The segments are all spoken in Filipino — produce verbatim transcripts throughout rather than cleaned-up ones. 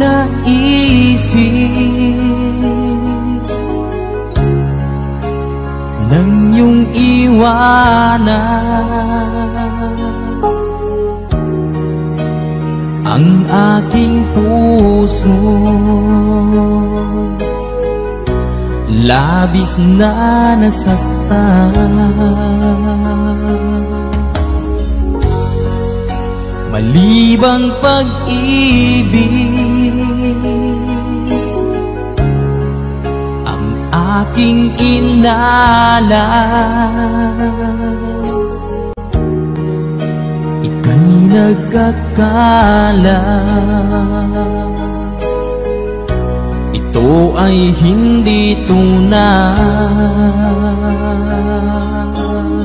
naisip nang iyong iwanan ang aking puso. Labis na nasaktan, malibang pag-ibig ang aking inalan. Ika'y nagkakala, ito ay hindi tunay.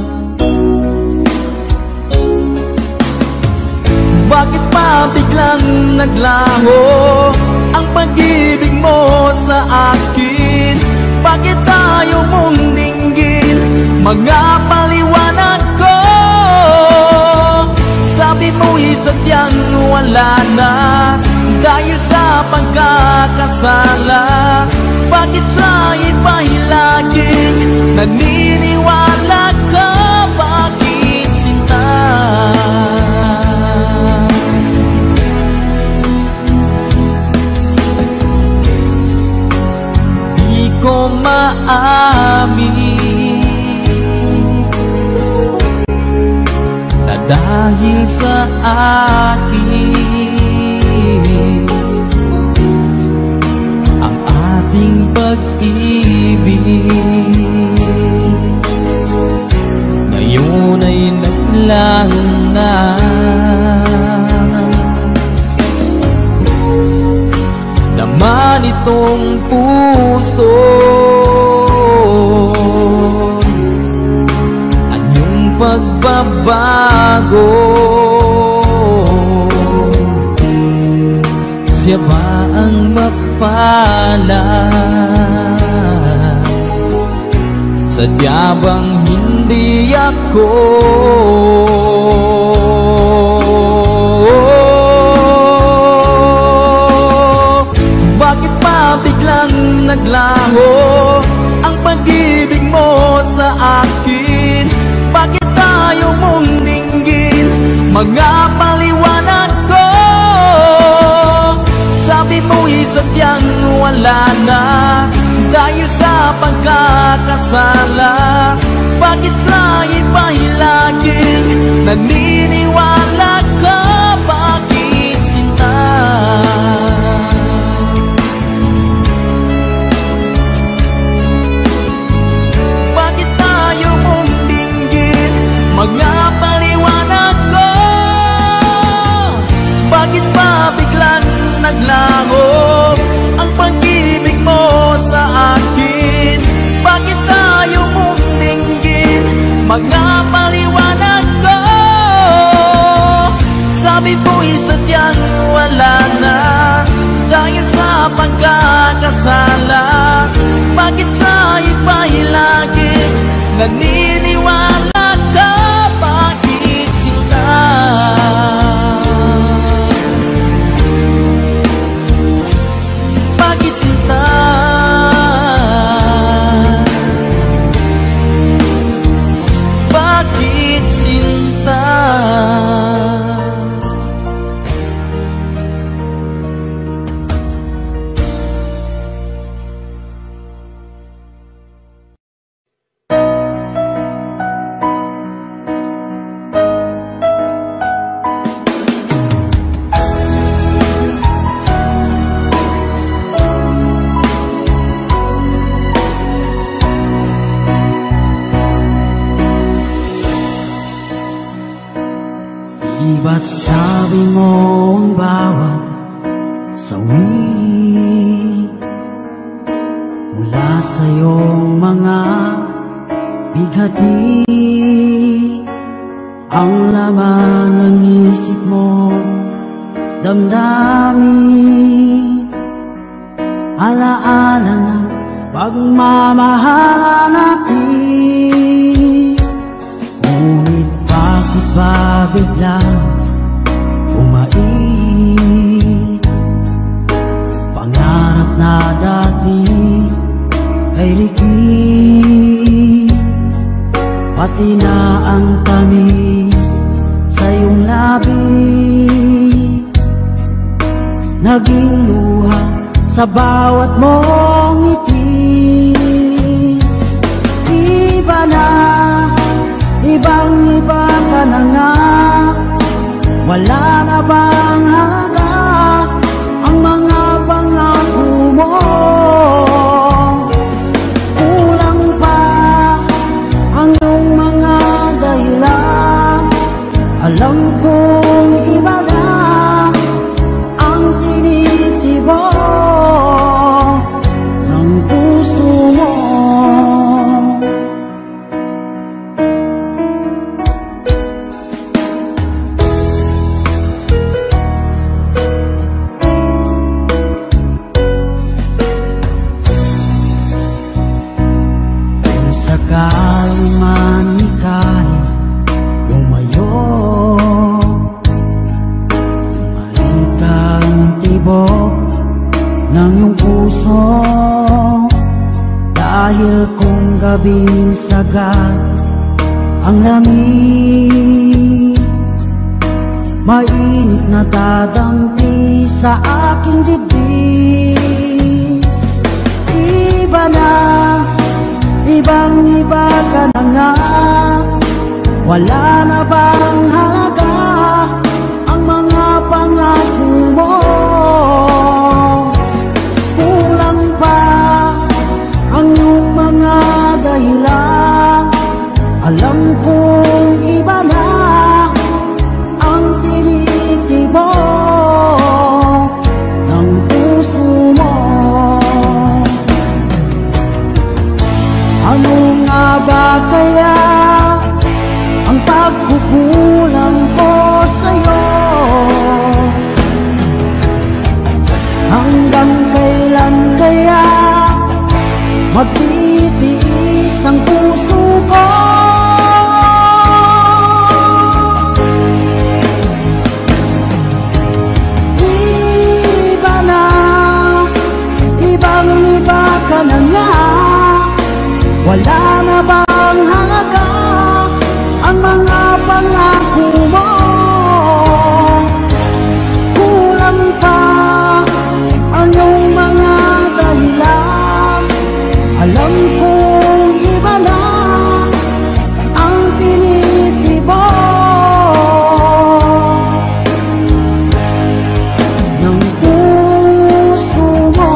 Bakit pa biglang naglaho ang pag-ibig mo sa akin? Bakit tayo mong dinggin mga paliwanag ko? Sabi mo'y sadyang wala na dahil sa pagkakasala. Bakit sa iba'y laging naniniwala ka? Bakit sinta? Di ko maamin na dahil sa akin ang ating pag-ibig ngayon ay naglaho na. Naman itong puso anyong pagbabago, siya ba ang mapalad? Sadya bang hindi ako? Bakit pa biglang naglaho ang pag-ibig mo sa akin? Bakit tayo mong dinggin mga paliwanag ko? Sabi mo'y sadyang wala na dahil sa pagkakasala. Bakit sa iba'y laging naniniwala ka? Bakit sinta? Bakit tayo mong dinggin mga paliwanag ko? Bakit pa biglang naglaho ang pag-ibig mo sa akin? Bakit tayo mong dinggin mga paliwanag ko? Sabi mo'y sadyang wala na dahil sa pagkakasala. Bakit sa iba'y laging naniniwala ka? Bakit sinta? Bakit sinta? Bakit sinta? Ba't sabi mo ang bawat sawi mula sa iyong mga bighati ang laman ng isip mo, damdamin, alaala ng pagmamahalan natin. Ngunit bakit ba biglang umait naging luha sa bawat mong ngiti. Iba na, ibang iba ka na nga, wala na bang halaga ang mga pangako mo? Kulang pa ang iyong mga dahilan, alam kong iba na ang tinitibok ng puso mo. Sakaling man ika'y lumayo, bumalik ang tibok ng iyong puso. Dahil kung gabing sagad ang lamig, mainit na dadampi sa aking dibdib. Iba na, ibang iba ka na nga, wala na bang halaga ang mga pangako mo? Kulang pa ang iyong mga dahilan, alam kong iba na ang tinitibok ng puso mo. Ano nga ba kaya ang pagkukulang ko sa'yo? Hanggang kailan kaya magtitiis ang puso ko? Iba na, ibang iba ka na nga, wala na bang halaga ang mga pangako mo? Kulang pa ang iyong mga dahilan, alam kong iba na ang tinitibok ng puso mo.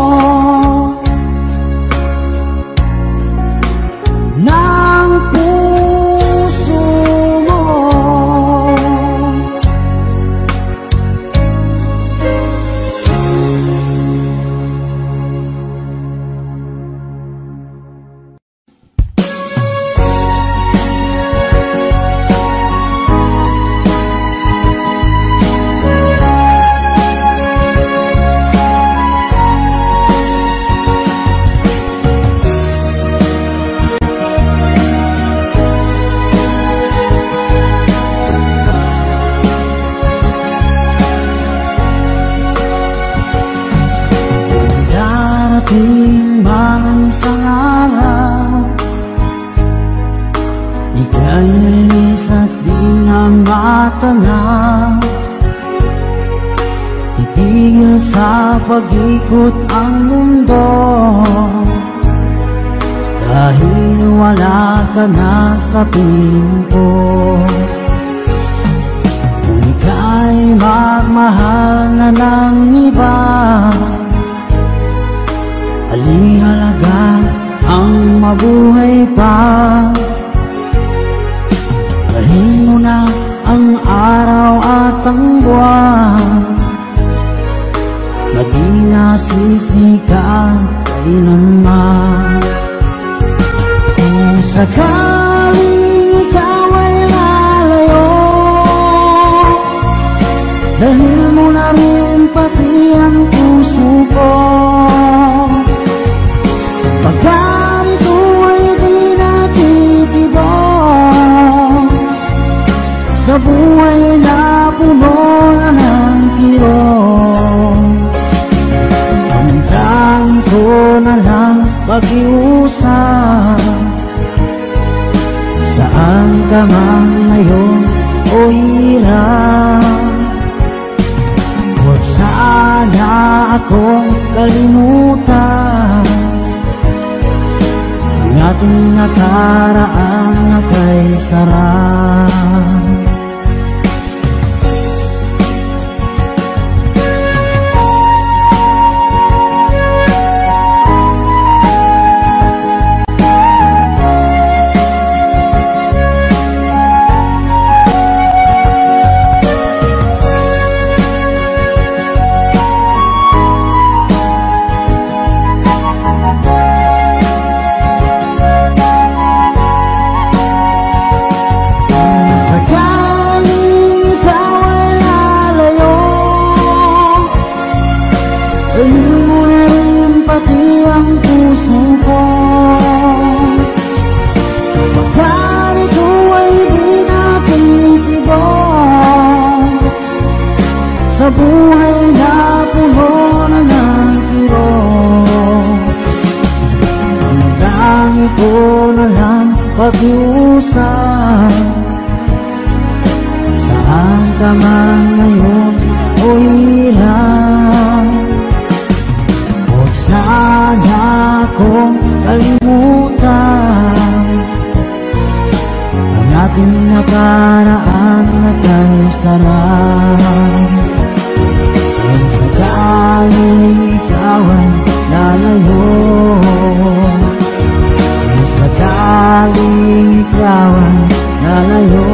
Ng puso mo. Darating man ang isang araw, ika'y linis at di na matanaw. Titigil sa pag-ikot ang mundo, dahil wala ka na sa piling ko. Kung ika'y magmahal na ng iba, alihalaga ang mabuhay pa. Dalhin mo na ang araw at ang buwan, na di nasisikat kailanman. Kung sakaling ikaw ay lalayo, dalhin mo na rin pati ang puso ko. Pagkarito ay di natitibok sa buhay na puno na ng kirot. Ang tanging ko na lang pag-iusap, saan ka man ngayon o hirap. Huwag sana akong kalimutan ang ating nakaraan na kay sarang. Sa buhay na puno na ng kirong, ang dami ko na lang pag-iusap. Saan ka man ngayon o hirap, huwag sana akong kalimutan ang ating nakaraan na kay sarang. Sakaling ikaw ay lalayo, sakaling ikaw ay lalayo,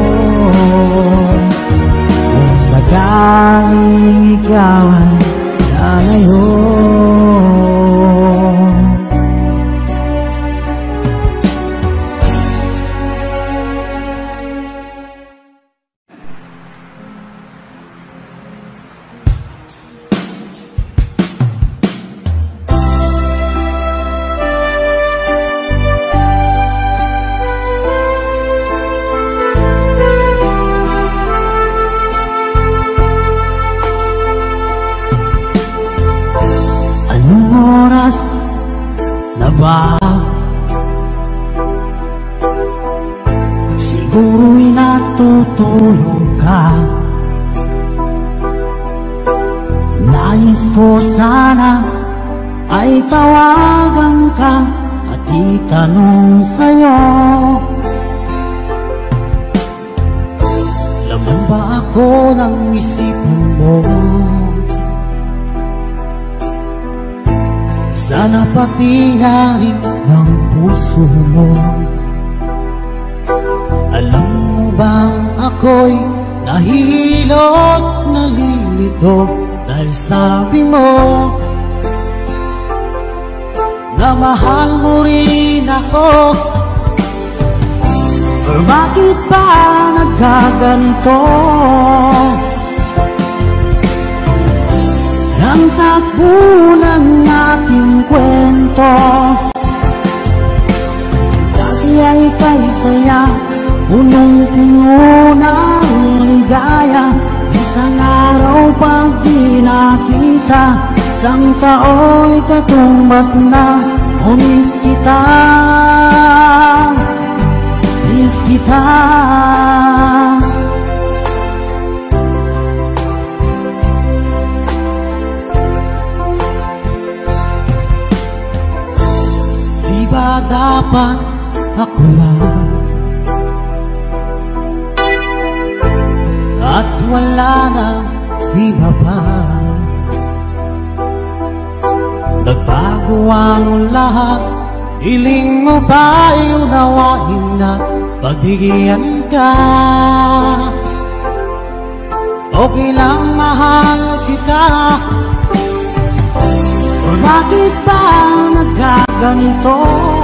sakaling ikaw ay lalayo. Siguro'y natutulog ka. Nais ko sana ay tawagan ka at itanong sa'yo, laman ba ako ng isipin mo? Sana pati na rin ng puso mo. Alam mo bang ako'y nahihilot, nalilito dahil sabi mo na mahal mo rin ako. Or bakit ba nagkaganito? Ang takbo ng ating kwento, dati ay kay saya, punong-puno ng ligaya. Isang araw pag di nakita, isang tao'y katumbas na. O miss kita, miss kita. Dapat ako lang at wala nang iba pa. Nagbago ang lahat, hiling mo ba'y unawain at pagbigyan ka? Okay lang mahal kita. O bakit ba nagkaganito?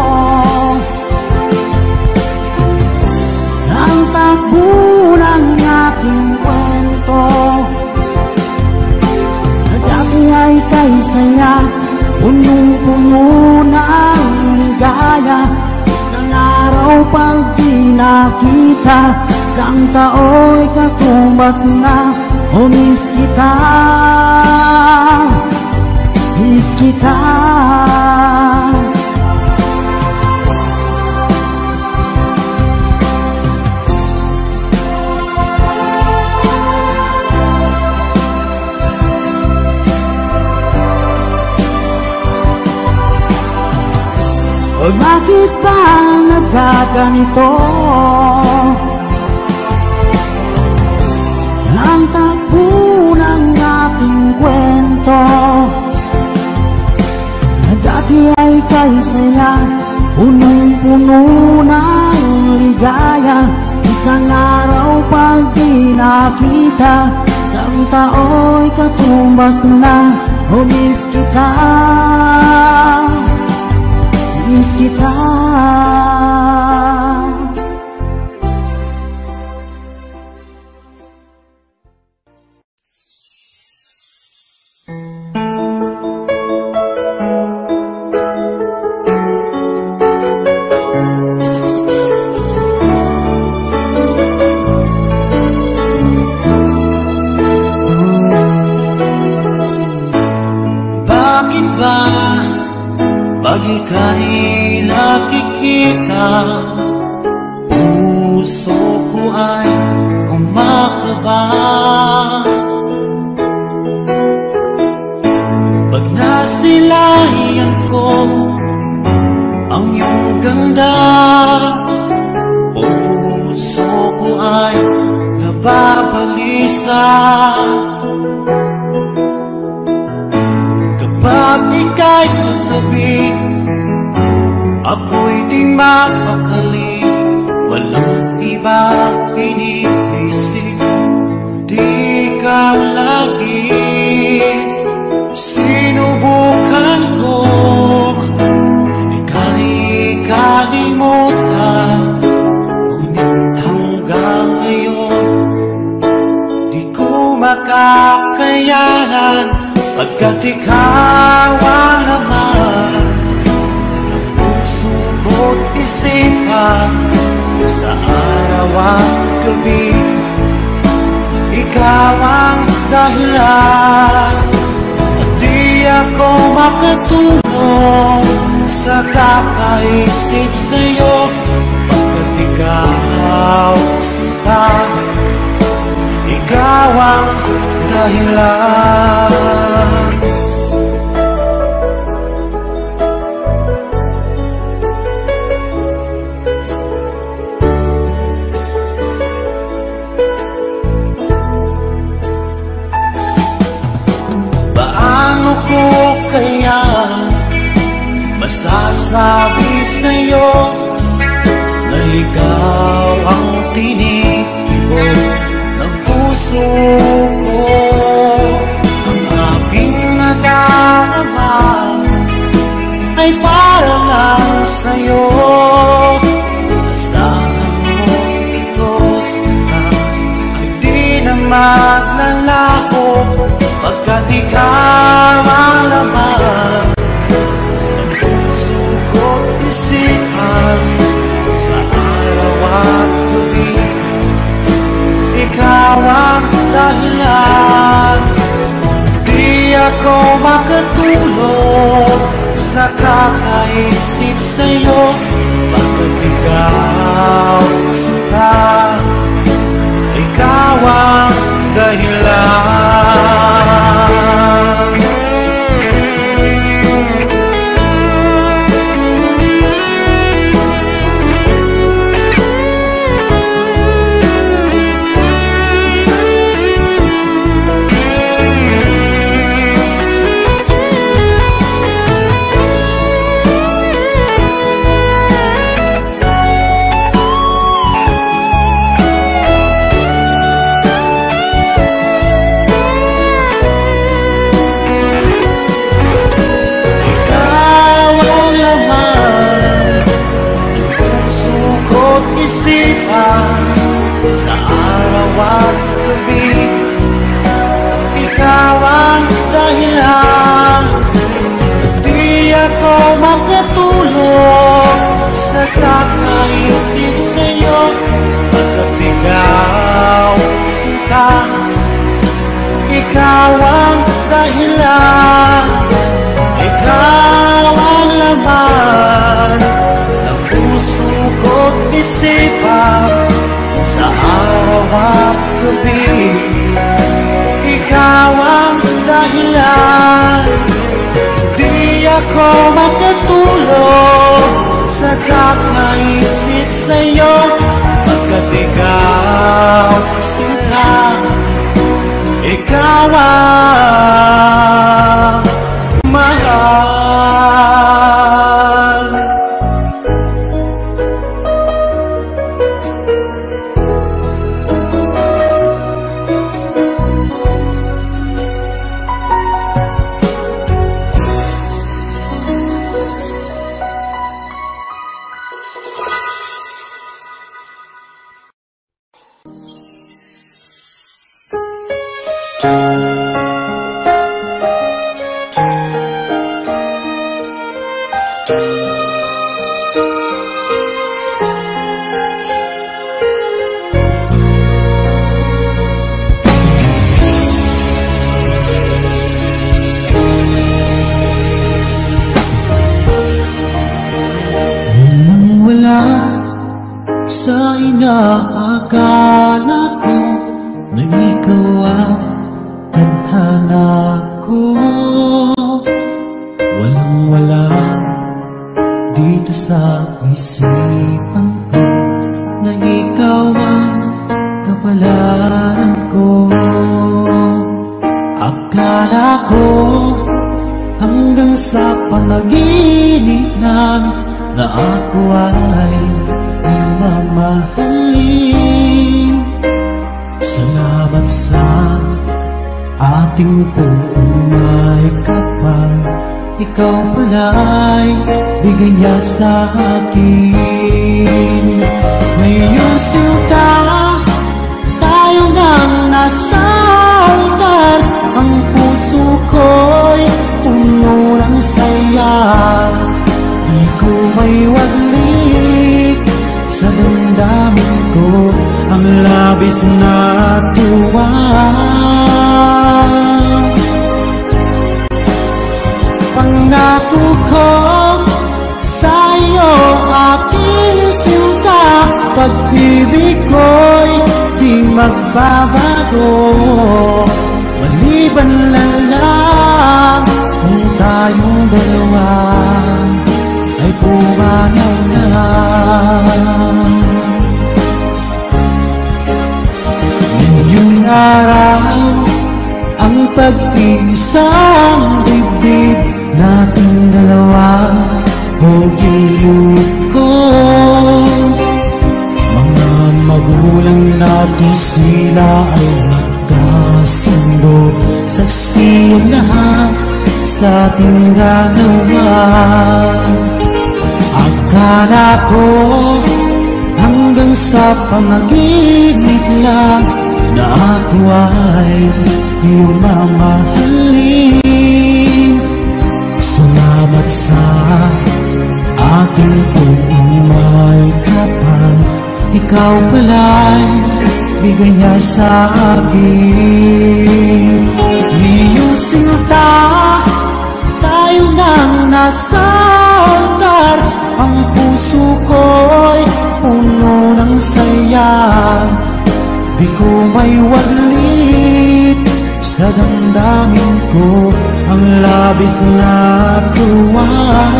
Ang takbo ng ating kwento, na dati ay kay saya, punong-puno ng ligaya. Isang araw pag di nakita, isang tao'y katumbas na. O miss kita, miss kita. O bakit ba nagkaganito? Ang takbo ng ating kwento na dati ay kay saya, punong-puno ng ligaya. Isang araw pag di nakita, isang tao'y katumbas na. O miss kita, miss kita. Pag ika'y nakikita, puso ko ay kumakaba. Pag nasilayan ko ang iyong ganda, puso ko ay nababalisa. Kapag ika'y katabi, ako'y di mapakali. Walang ibang iniisip, di ka lagi. Sinubukan ko ika'y kalimutan, ngunit hanggang ngayon di ko makakayanan. Pagkat ikaw ang laman ng puso ko't isipan, sa araw at gabi, ikaw ang dahilan. At di ako makatulog sa kakaisip sa'yo, pagkat ikaw sinta, ikaw ang dahilan. Paano ko kaya masasabi sa'yo na ikaw ang tinitibok ng puso ko? Ang aking nadarama ay para lang sa'yo. Asahan mo ito sana ay di na maglalaho, pagkat ikaw ang laman ng puso ko't isipan, sa araw at gabi, ikaw ang dahilan. Di ako makatulog sa kakaisip sa'yo, pagkat ikaw sinta, ikaw ang dahilan. Sa araw at gabi, ikaw ang dahilan. Di ako makatulog sa kakaisip sa'yo, pagkat ikaw sinta, ikaw ang dahilan. Ikaw ang laman ng puso ko't isipan, sa araw at gabi, ikaw ang dahilan. Di ako makatulog sa kakaisip sa'yo, pagkat ikaw sinta, ikaw ang mahal. Akala ko na ikaw ang tadhana ko. Walang-wala dito sa isipan ko na ikaw ang kapalaran ko. Akala ko hanggang sa panaginip lang na ako ay iyong mamahalin. Salamat sa ating puumay kapal, ikaw pala'y bigay niya sa akin. Ngayong sinta, tayo nang nasa altar, ang puso ko'y puno ng saya. Di ko may waglit sa damdamin ko ang labis na tuwa. Pangako ko sa'yo, aking sinta, pag-ibig ko'y di magbabago. Maliban na lang kung tayong dalawa ay pumanaw na. Ngayong araw, ang pag-iisang dibdib nating dalawa hugilid ko. Mga magulang natin sila ay magkasundo, saksi ang lahat sa ating dalawa. Akala ko hanggang sa panaginip lang na ako ay iyong mamahalin. Salamat sa ating puumay kapal, ikaw pala'y bigay niya sa akin. Iyong sinta, tayo nang nasa altar, ang puso ko'y puno ng saya. Di ko may waglit sa damdamin ko ang labis na tuwa.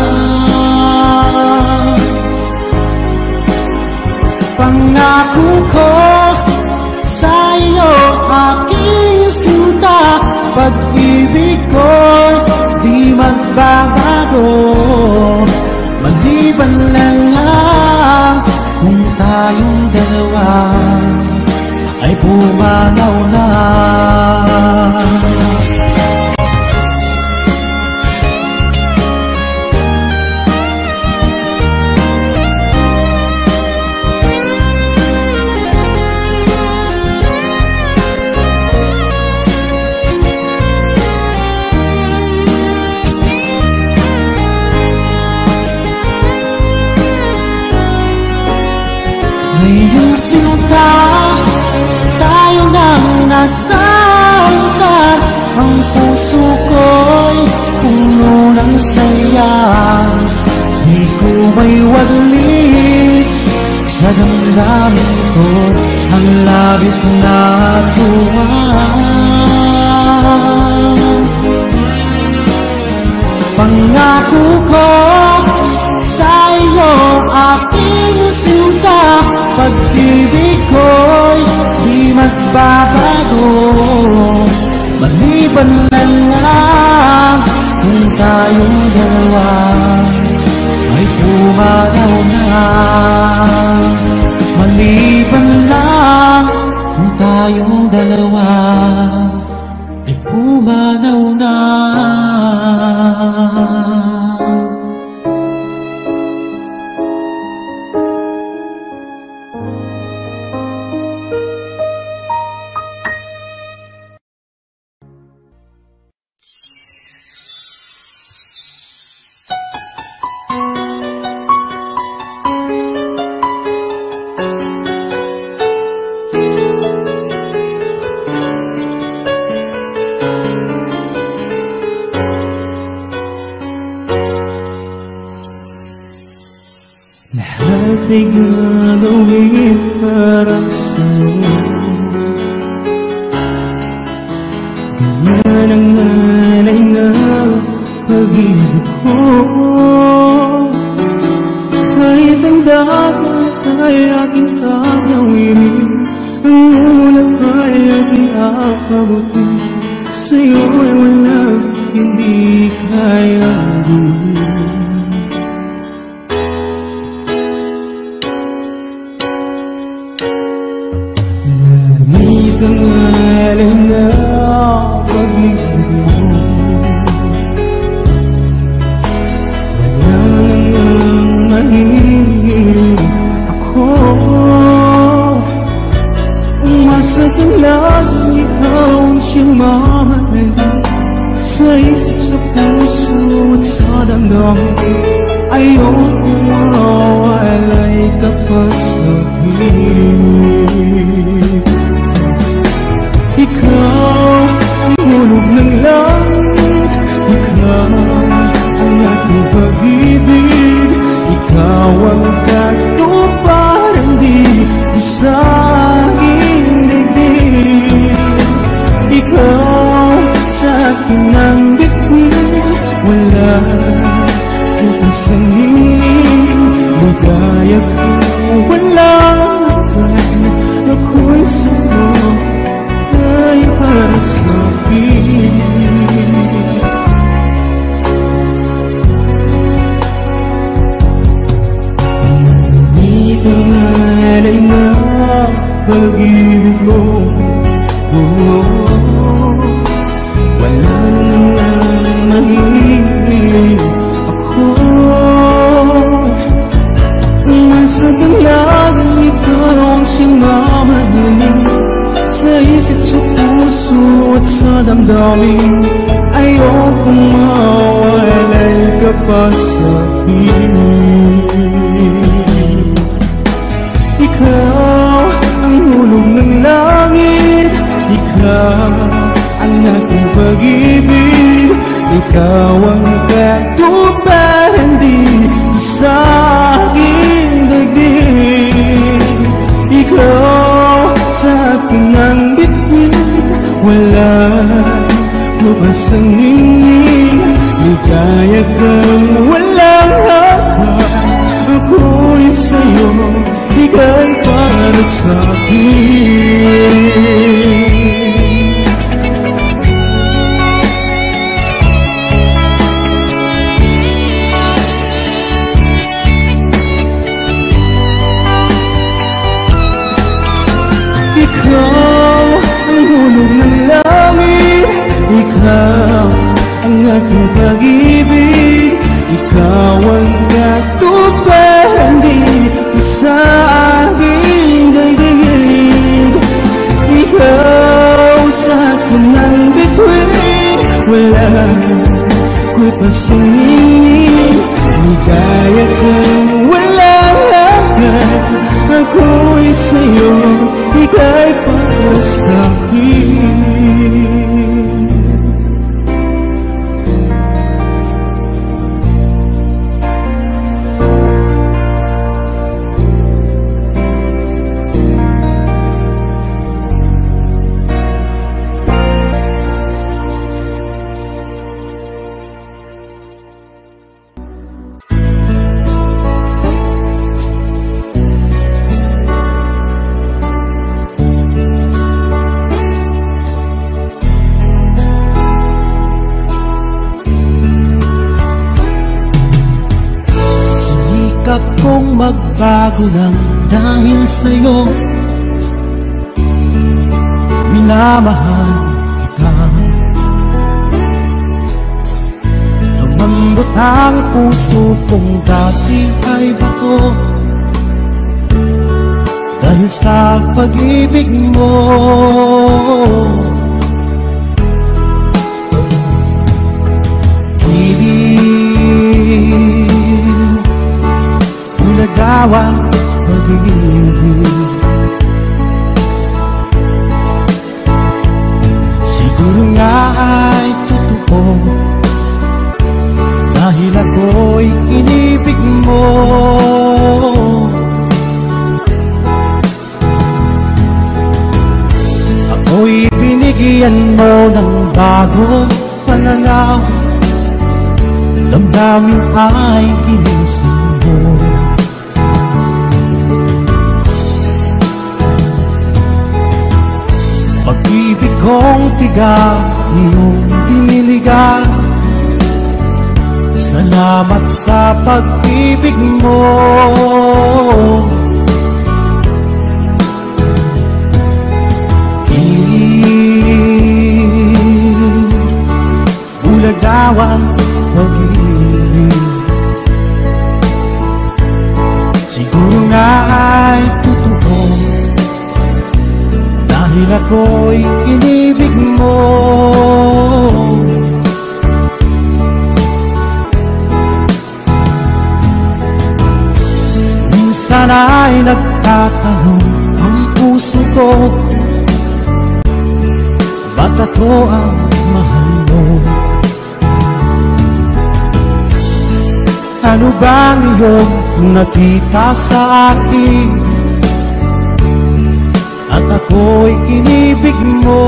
Pangako ko sa'yo, aking sinta, pag-ibig ko'y di magbabago. Maliban lang lang kung tayong dalawa ay pumanaw na. Ngayong sinta, tayo nang nasa altar, ang puso ko'y puno ng saya. Di ko may waglit sa damdamin ko ang labis na tuwa. Pangako ko sa'yo, pag-ibig ko'y di magbabago. Maliban na lang kung tayong dalawa ay pumanaw na. Maliban lang kung tayong dalawa ay pumanaw na. Lahat ay gagawin para sa'yo. Ganyan ang alay na pag-ibig ko. Kahit ang dagat ay aking agawin, ang ulan ay aking apabutin. Sa'yo ay walang hindi kayang gawin. Ang alay na pag-ibig mo, wala nang mahihingin ako. Umasa ka lang, ikaw ang siyang mamahalin. Sa isip, sa puso at sa damdamin, ayokong mawalay ka pa sa akin. Ikaw ang hulog ng langit, ikaw ang aking pag-ibig, ikaw ang katuparan dito sa aking daigdig. Ikaw sa akin ang bituin, wala ko isang hiling. Ligaya ka, wala ka, ako'y sa'yo ay para sa'kin. Ngunit ang alay na pag-ibig mo, oh, wala nang mahihingin ako. Nasa kanyang ikaw ang siyang mamahalin. Sa isip, sa puso at sa damdamin, ayokong mawalay ka pa sa akin. Ikaw ang hulog ng langit, ikaw ang aking pag-ibig, ikaw ang katuparan dito sa aking daigdig. Ikaw sa akin ang bituin, wala ko ba sang hingin. Ligaya kang walang hanggan, ako'y sa'yo, ika'y para sa'kin. Ikaw ang hulog ng langit, ikaw ang aking pag-ibig, ikaw ang katuparan dito sa aking daigdig. Ikaw sa akin ang bituin, wala ko'y pasingin. Ligaya kang walang hanggan, ako'y sa'yo, ika'y para sa'kin. magbago ng dahil sa'yo. Minamahal kita. Lumambot ang puso kong dati ay bato dahil sa pag-ibig mo. Giliw, bulagawa pag-ibig. Siguro nga ay totoo dahil ako'y inibig mo. Ako'y binigyan mo ng bagong pananaw, damdamin ay ginising mo. Pag-ibig kong tiga, iyong diniligan. Salamat sa pag-ibig mo. Bulagawang pag-ibig. Siguro nga ay totoo dahil ako'y inibig mo. Minsan ay nagtatanong ang puso ko, ba't ako ang mahal mo? Ano bang iyong nakita sa akin at ako'y inibig mo?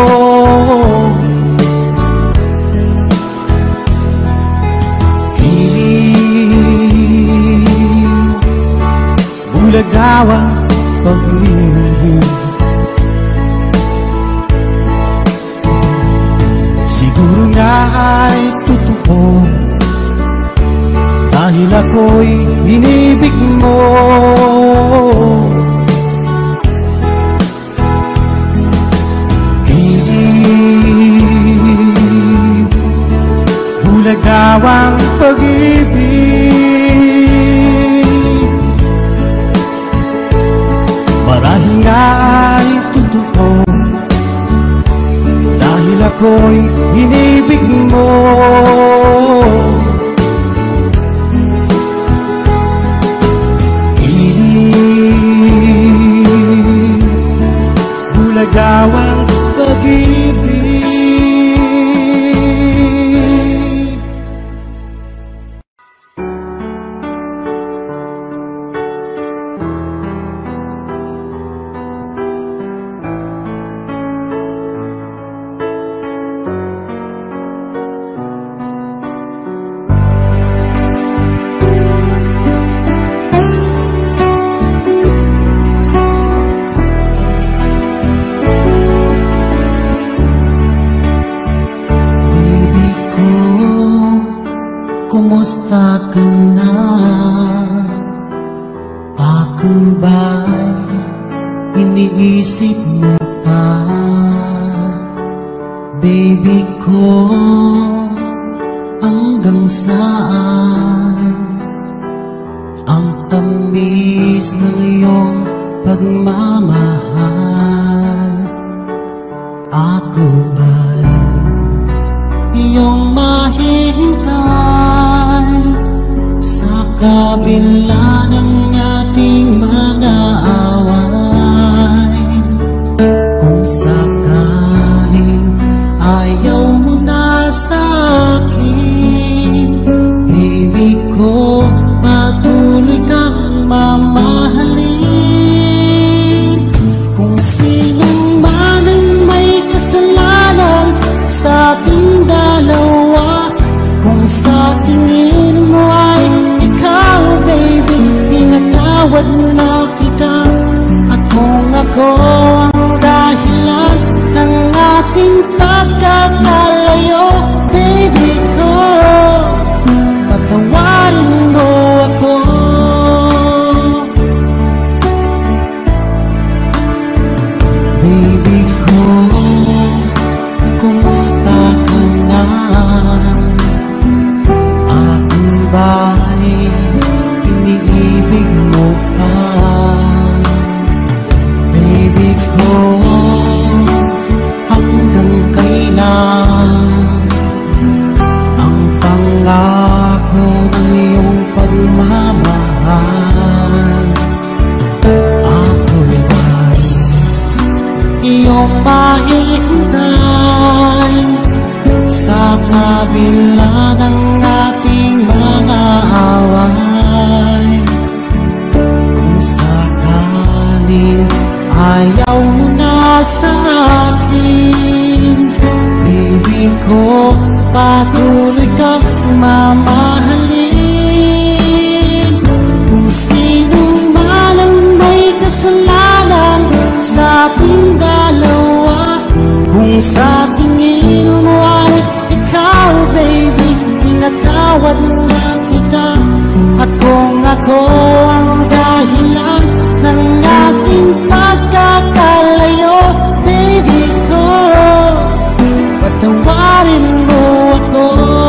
Giliw, bulagawang pag-ibig. Siguro nga ay totoo dahil ako'y inibig mo. Giliw, bulagawang pag-ibig. Marahil nga ay totoo dahil ako'y inibig mo. Bulagawang pag-ibig. Kumusta ka na? Ako ba'y iniisip mo pa? Baby ko, hanggang saan ang tamis ng iyong pagmamahal? Ako ba'y iyong mahihintay sa kabila ng ating mga away? Kung sakaling ayaw mo na sa akin, baby ko, patuloy kang mamahalin. Kung sinong man ang may kasalanan sa ating dalawa, kung sa tingin mo ay ikaw, baby, pinatawad na kita. mahihintay sa kabila ng ating mga away. Kung sakaling ayaw mo na sa akin, baby ko, patuloy kang mamahalin. Kung sino man ang may kasalanan sa ating dalawa, kung sa tingin mo ay ikaw, baby, pinatawad na kita. At kung ako ang dahilan ng ating pagkakalayo, baby ko, patawarin mo ako.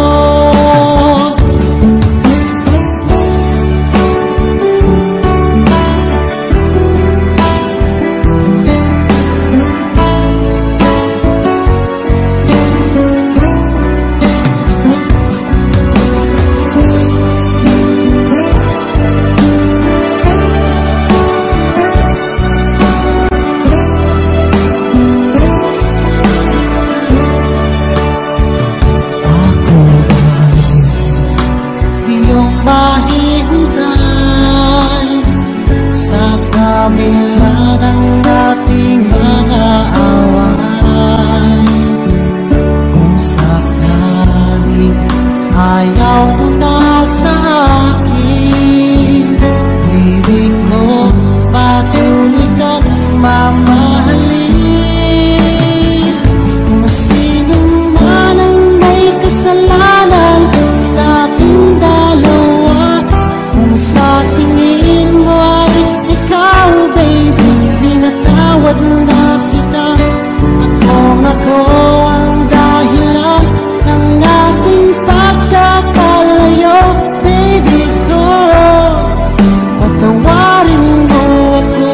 Mahihintay sa kabila ng ating mga away. Kung sakaling ayaw mo na sa akin, baby ko, patuloy kang mamahalin. Kung sino man ang may kasalanan sa ating dalawa, sa tingin mo ay ikaw, baby, pinatawad na kita. At kung ako ang dahilan ng ating pagkakalayo, baby ko, patawarin mo ako.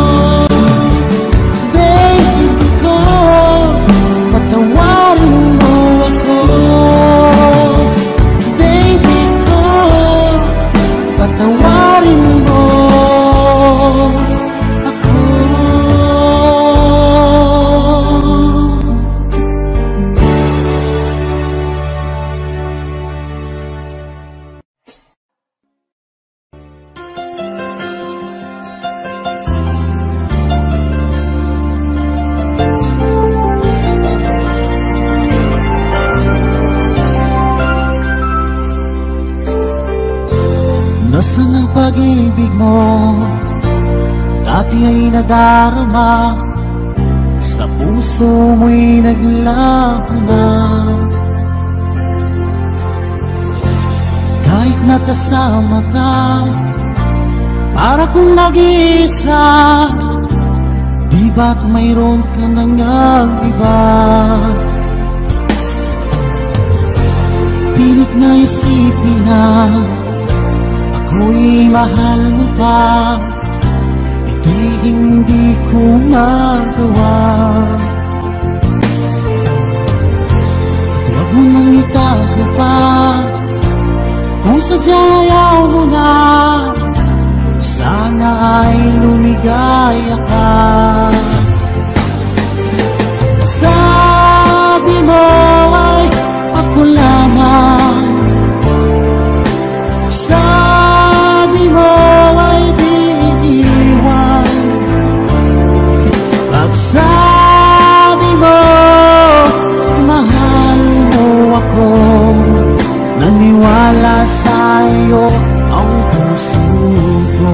Baby ko, patawarin mo ako. Baby ko, patawarin mo ako. Nasaan ang pag-ibig mo? Dati ay nadarama, sa puso mo'y naglaho na. Kahit nakasama ka, para kung nag-iisa, di ba't mayroon ka nang iba? Pilit na isipin na ako'y mahal mo pa, ito'y hindi ko magawa. Huwag mo nang itago pa, kung sadyang ayaw mo na, sana ay lumigaya ka. Sabi mo ay ako lamang, sabi mo ay di iniwan, at sabi mo mahal mo ako. Naniwala sa iyo ang puso ko.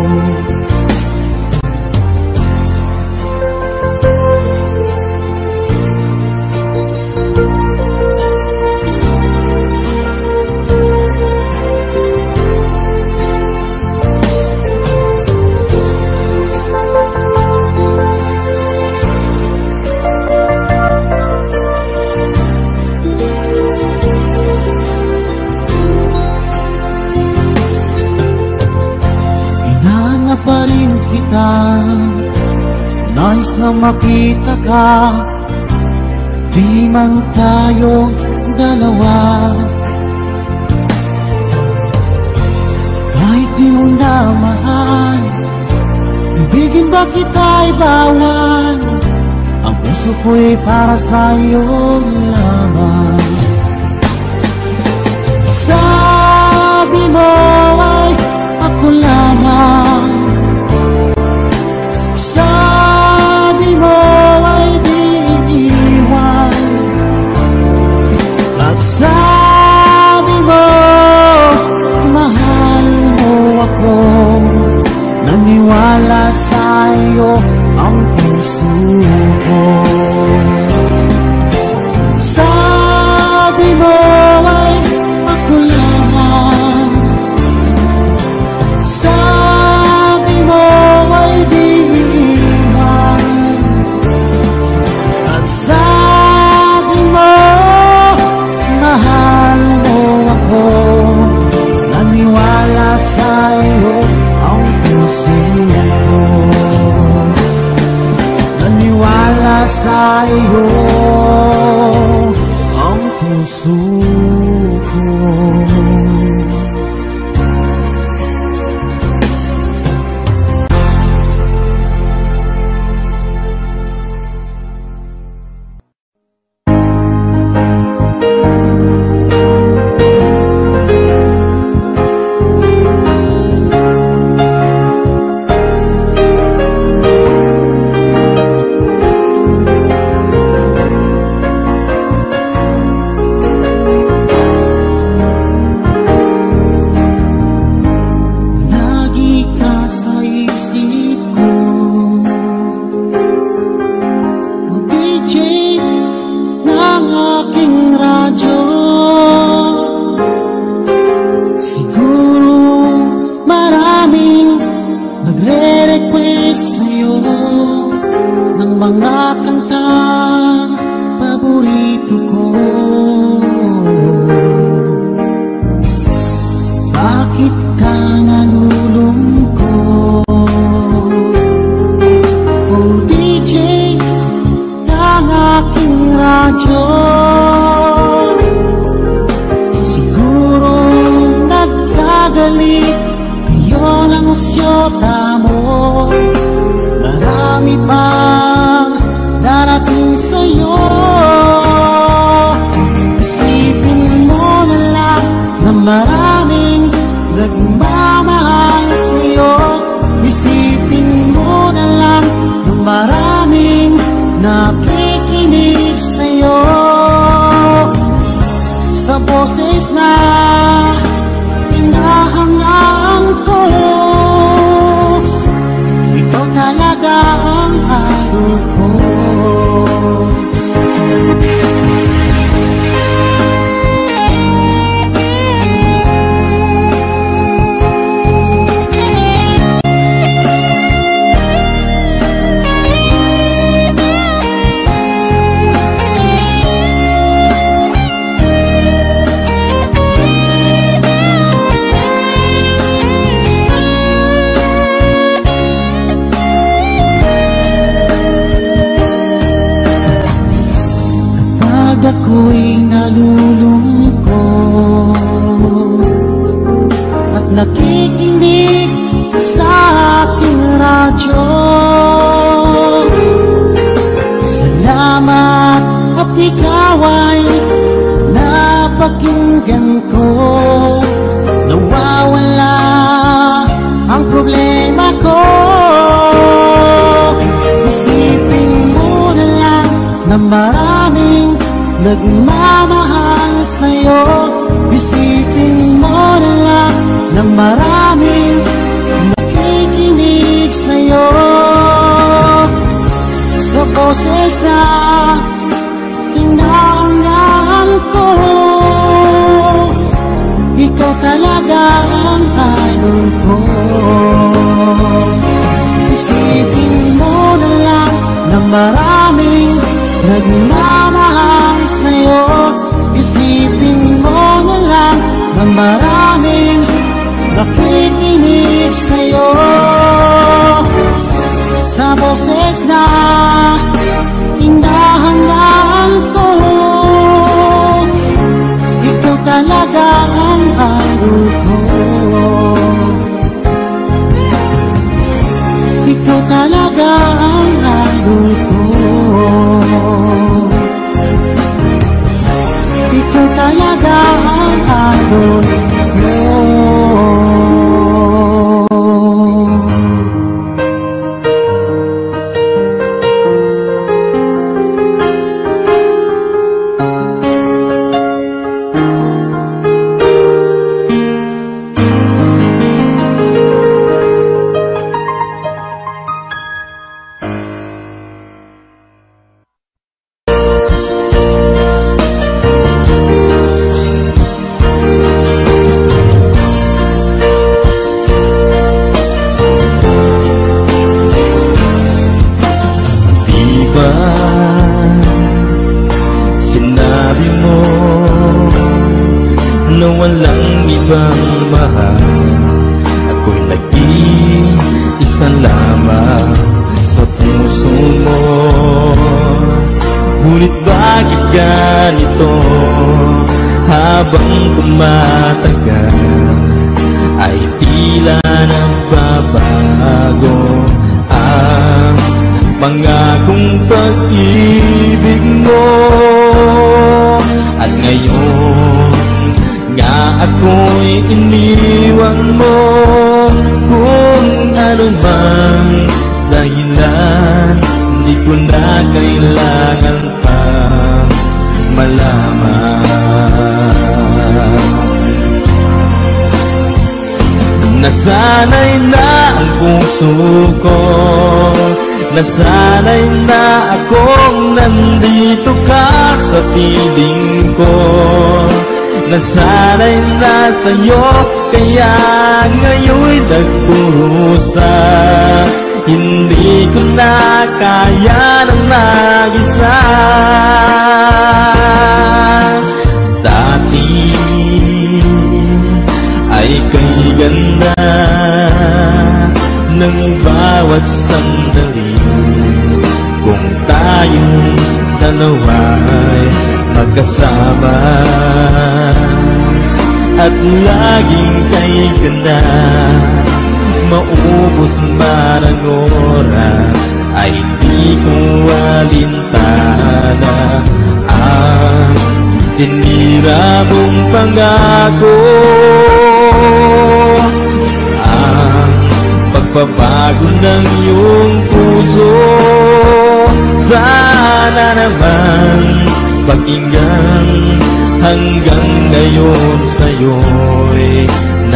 Pa rin kita, nais na makita ka, di man tayo dalawa. Kahit di mo na mahal, ibigin ba kita'y bawal? ang puso ko'y para sa'yo lamang. Sabi mo ay ako lamang, sabi mo ay di iniwan, at sabi mo mahal mo ako. Naniwala sa'yo ang puso ko. Sabi mo ay ako lamang, sabi mo ay di iwan, at sabi mo mahal mo ako. Naniwala sa'yo ang puso ko. Naniwala sa'yo ang puso ko. ako'y nalulungkot at nakikinig sa aking radyo. Salamat at ikaw ay napakinggan ko. Nawawala ang problema ko. Isipin mo na lang na maraming nagmamahal sa'yo. Isipin mo na lang na maraming nakikinig sa'yo. Sa boses na inaangaan ko, ikaw talaga ang idol ko. Isipin mo na lang na maraming nagmamahal sa'yo. Isipin mo na lang na maraming nakikinig sa'yo. Sa boses na inahangaan ko, ikaw talaga ang idol ko. Ikaw talaga ang idol ko. sinabi mo na walang ibang mahal. Ako'y nag-iisa lamang sa puso mo. Ngunit bakit ganito? Habang tumatagal ay tila nagbabago ang pangakong pag-ibig mo. At ngayon nga ako'y iniwan mo. Kung ano mang dahilan, di ko na kailangan pang malaman. Nasanay na ang puso ko, nasanay na akong nandito ka sa piling ko. Nasanay na sa'yo, kaya ngayon'y nagpurusa. Hindi ko na kaya ng mag-isa. Dati ay kay ganda ng bawat sandali. Kung tayong dalawa'y magkasama at laging kay ganda, maubos man ang oras ay di ko alintana ang sinira mong pangako. Ang pagbabago ng iyong puso, sana naman pakinggan. Hanggang ngayon sa'yo'y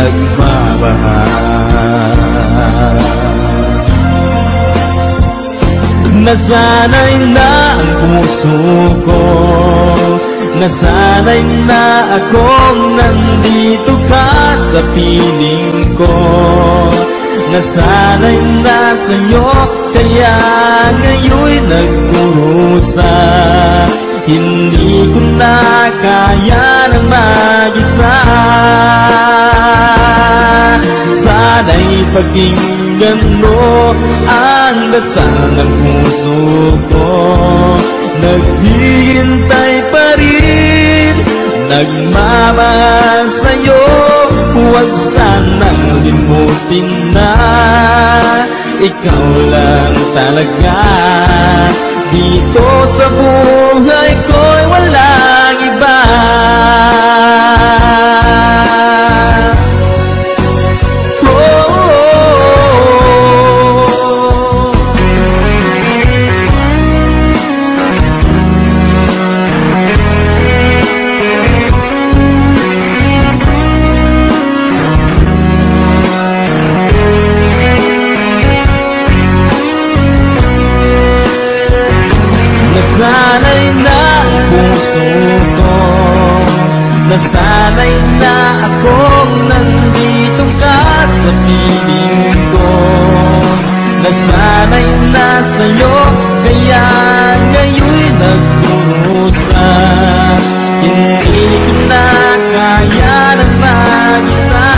nagmamahal. Nasanay na ang puso ko, nasanay na akong nandito ka sa piling ko. Nasanay na sa'yo, kaya ngayon'y nagkurusa. Hindi ko na kaya ng mag-isa. Sana'y pakinggan mo ang dasal ng puso ko. Naghihintay pa rin, nagmamahal sa'yo. Huwag sanang limutin na ikaw lang talaga. Dito sa buhay ko'y walang iba. Oh, oh, oh. Nasanay na ang puso ko, nasanay na akong nandito ka sa piling ko. Nasanay na sa'yo, kaya ngayon'y nagkurusa. Hindi ko na kaya ng mag-isa.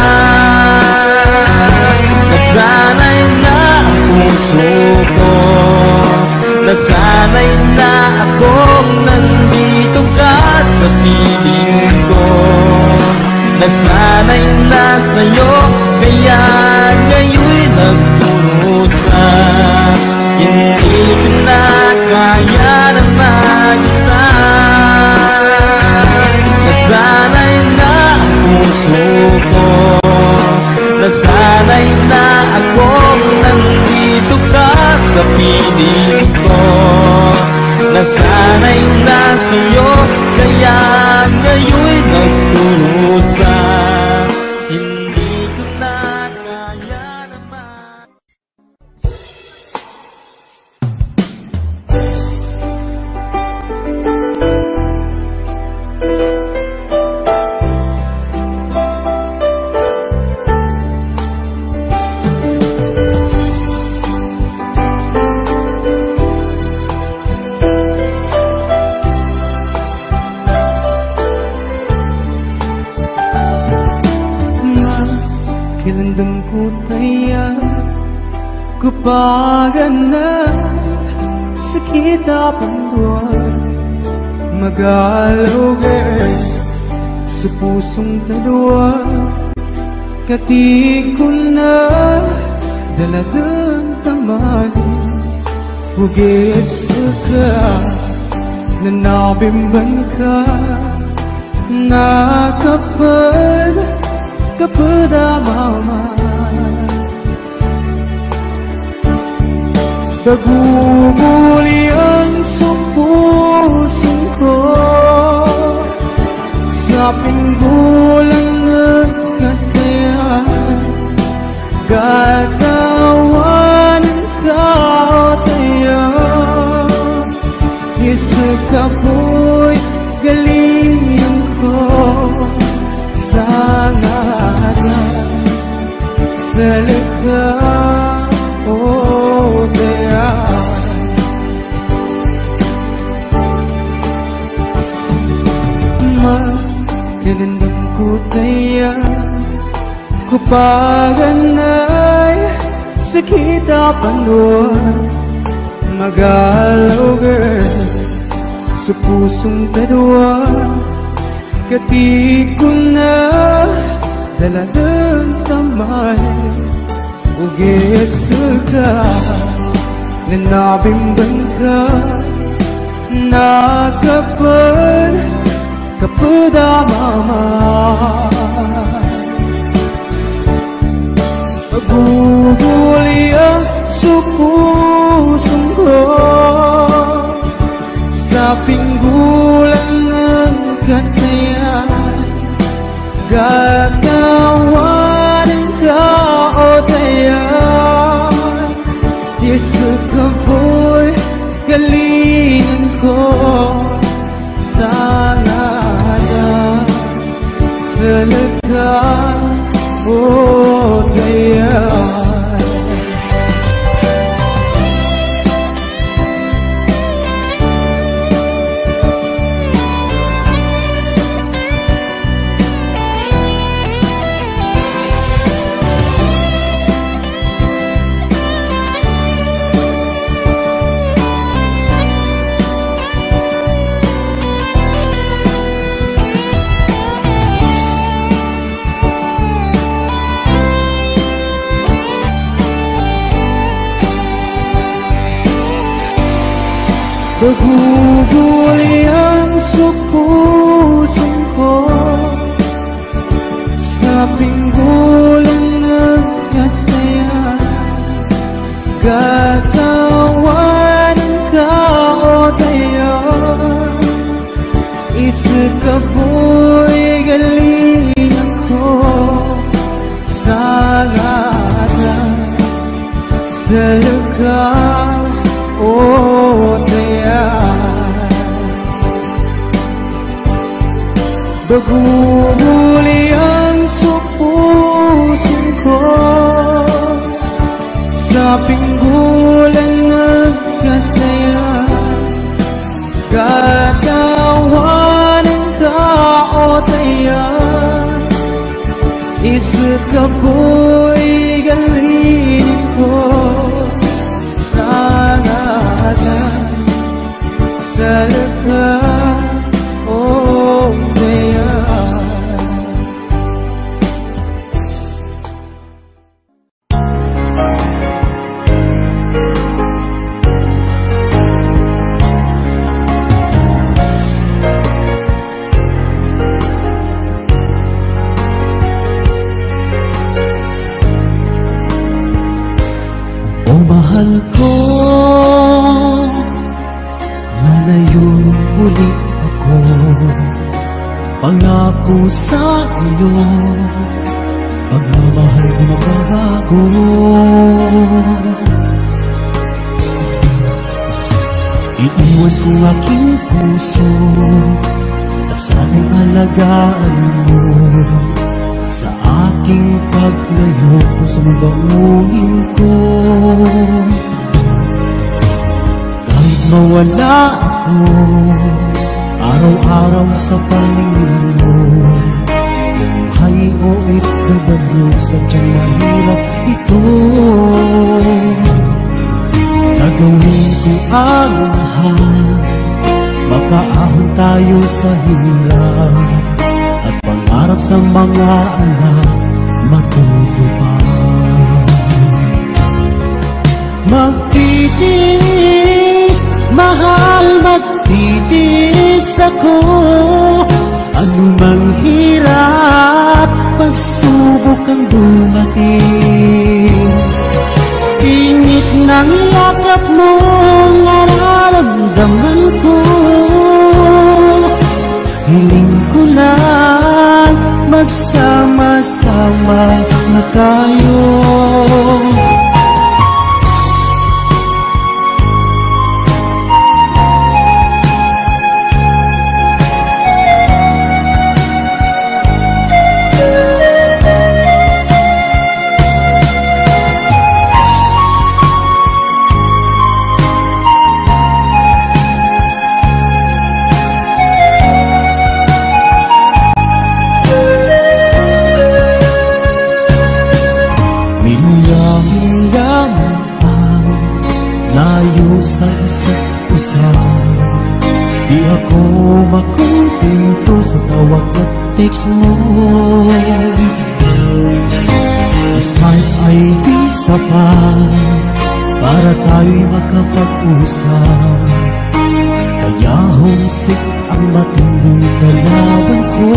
Nasanay na ang puso ko, nasanay na akong nandito ka sa piling ko. Nasanay na sa'yo, kaya ngayon'y nagkurusa. Hindi ko na kaya ng mag-isa. Nasanay na ang puso ko, nasanay na akong nandito ka sa piling ko. Nasanay na sa'yo, kaya ngayon'y nagkurusa. Hindi ko na kaya naman. Kinandang ko tayo Kupagana Sakit apangguan Magalogan Sa pusong tadwa Katig ko na Dalagang tamani Hugit sa ka Nanabimban ka Nakapad Kapada mama Paguguli ang supusong ko Sa pinggulang nagkatayan Gatawanan ka o tayo Isa ka po'y galingan ko Sa ngalan Sa likha o tayo Magandang ko tayo Kupaganay Sakit apanuan Magalaw girl Sa pusong tadwa Katig ko na Dalagang tamay Ugit sa ka Nanabimban ka Nakapad Kapada mama Paguguli ang supusong ko Sa pinggulang ng katayan Gatawanan ka o tayan Yesu ka po'y galingan ko Sa ngalan Sa likha o tayan Paguguli ang supusong ko Sa pinggulang nagkatayan Gatawanan ka o tayo Isa ka po'y galingan ko Sa ngalan Sa likha o Paguguli ang supusong ko Sa pinggulang nagkatayan Gatawanan ka o tayan Isa ka po'y galingan ko Sa ngalan Sa likha Mahal ko, lalayo ulit ako. Pangako sa iyo, pagmamahal di magbabago. Iiwan ko aking puso at sana'y alagaan mo. Sa aking paglayo, puso mo bangunin ko. Kahit mawala ako, araw-araw sa paningin mo, buhay O F W, sadyang mahirap ito. Gagawin ko ang lahat, makaahon tayo sa hirap, at pangarap sa mga anak matutupad. Magtitiis, mahal, magtitiis ako. Anumang hirap, pagsubok ang dumating. Init ng yakap mo, nararamdaman ko. Hiling ko lang, magsama-sama na tayo. Sa isa't isa, di ako makumpinto sa tawag at text mo. Smile ay di sapat para tayo'y makapag-usap, kaya homesick ang matinding kalaban ko.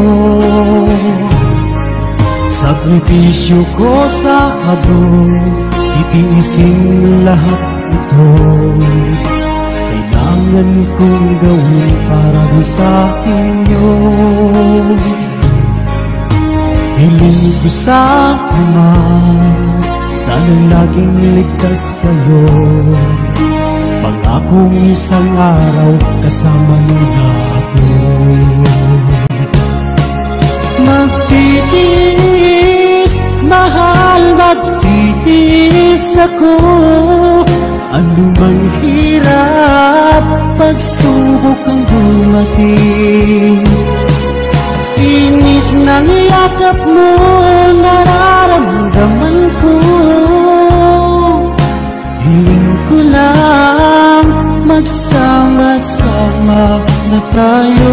Sakripisyo ko sa habog, itiisin lahat ito. Kailangan kong gawin para di sa inyo. Hiling ko sa Ama, sana'y laging ligtas kayo. Pangakong isang araw kasama niyo na ako. Magtitiis, mahal, magtitiis ako. Anumang hirap, pagsubok ang dumating. Init ng yakap mo, nararamdaman ko. Hiling ko lang, magsama-sama na tayo.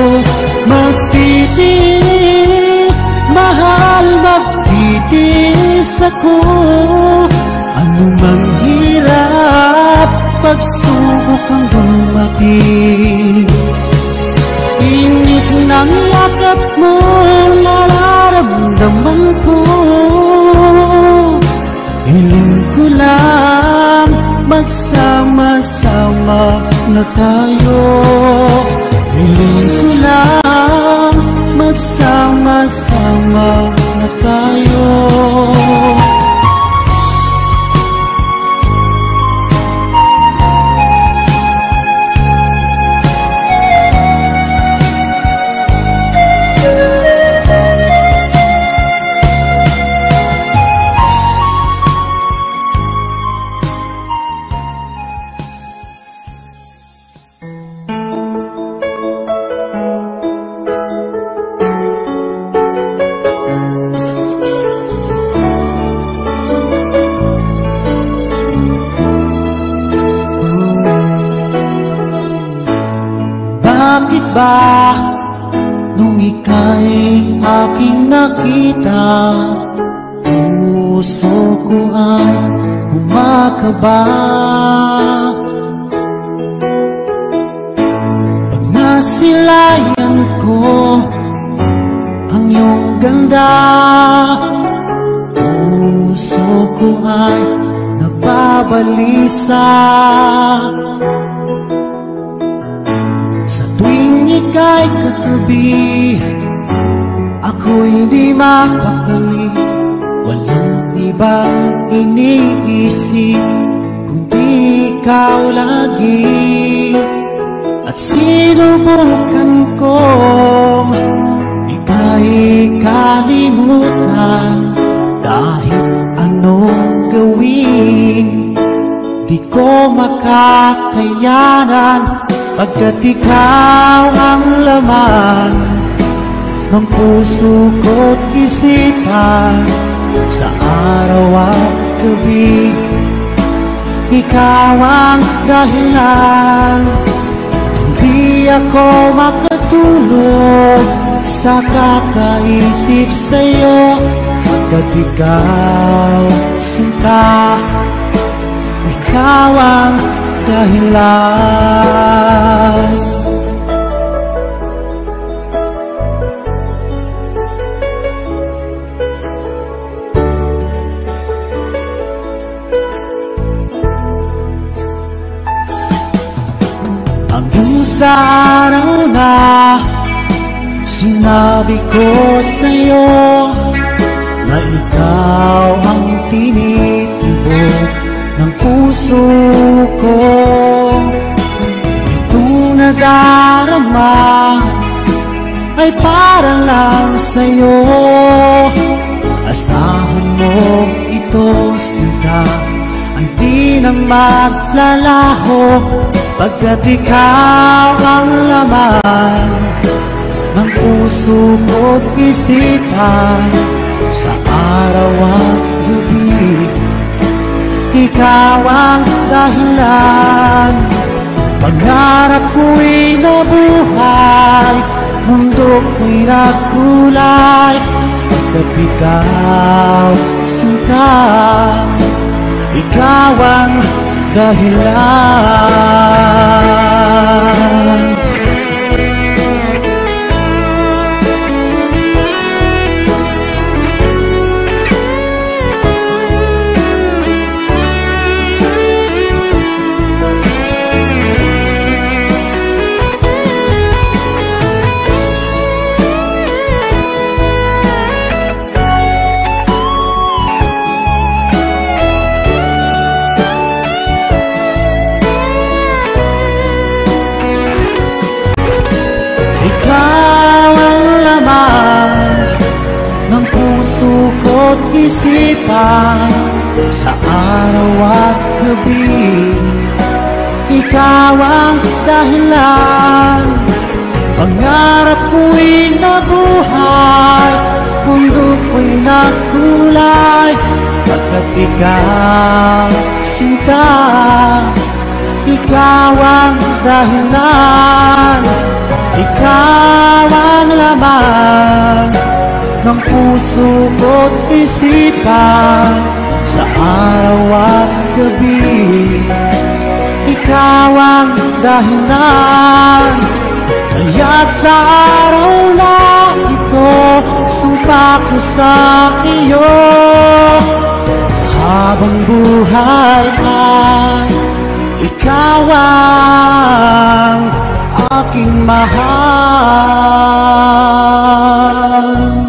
Magtitiis, mahal, magtitiis ako. Anumang hirap, pagsubok ang dumating. Init ng yakap mo, nararamdaman ko. Hiling ko lang, magsama-sama na tayo. Hiling ko lang, magsama-sama na tayo. Bakit ba nung ika'y aking nakita, puso ko ay kumakaba? Pag nasilayan ko ang iyong ganda, puso ko ay nababalisa. Ika'y katabi, ako'y di mapakali. Walang ibang iniisip kundi ikaw lagi. At sinubukan kong ika'y kalimutan. Kahit anong gawin, di ko makakayanan. Pagkat ikaw ang laman ng puso ko't isipan. Sa araw at gabi, ikaw ang dahilan. Hindi ako makatulog sa kakaisip sa'yo, pagkat ikaw, sinta, ikaw ang dahilan. Hanggang sa araw na sinabi ko sa'yo na ikaw ang tinitibok ng puso ko. Itong nadarama ay para lang sa'yo. Asahan mo ito, sinta, ay di na maglalaho, pagkat ikaw ang laman ng puso ko't isipan. Sa araw at gabi, ikaw ang dahilan. Pangarap ko'y nabuhay, mundo ko'y nagkulay, pagkat ikaw, sinta, ikaw ang dahilan. Isipan sa araw at gabi, ikaw ang dahilan. Pangarap ko'y nabuhay, mundo ko'y nagkulay, pagkat ikaw, sinta, ikaw ang dahilan. Ikaw ang laman ng puso ko't isipan. Sa araw at gabi, ikaw ang dahilan. Kaya't sa araw na ito, sumpa ko sa iyo, habang buhay ay ikaw ang aking mahal.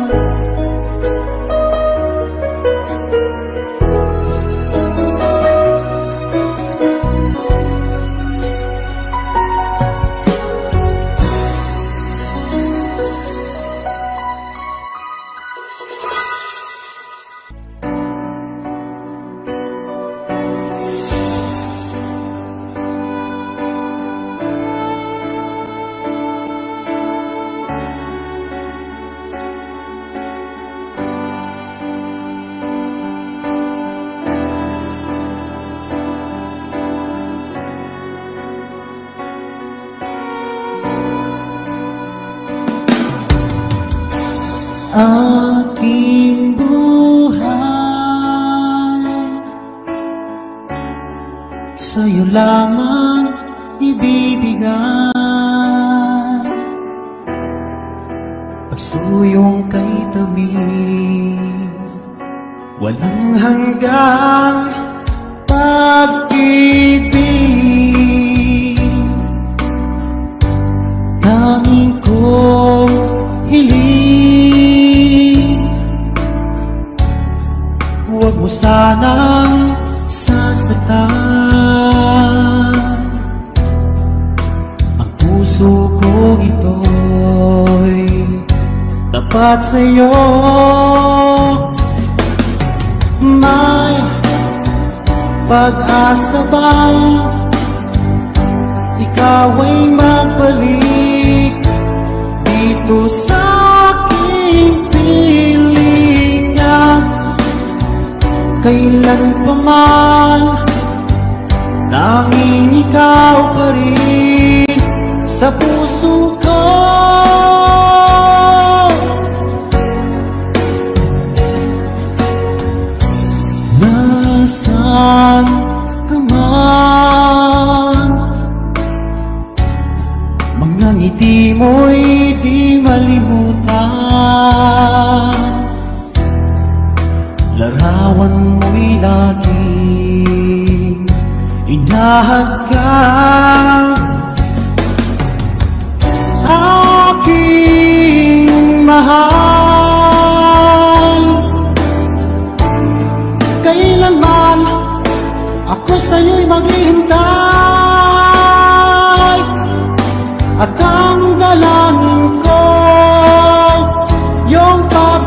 Aking buhay, sa'yo lamang ibibigay. Pagsuyong kay tamis, walang hanggang pag-ibig. Tanging kong hiling, huwag mo sanang sasaktan ang puso kong ito'y tapat sa'yo. May pag-asa ba ikaw ay magbalik dito sa akin? Kailan pa man, tanging ikaw pa rin sa puso ko. Nasaan ka man, mga ngiti mo'y di malimutan, larawan mo'y laging inahadgang. Aking mahal, kailanman ako sa'yo'y maghihintay, at ang dalangin ko yung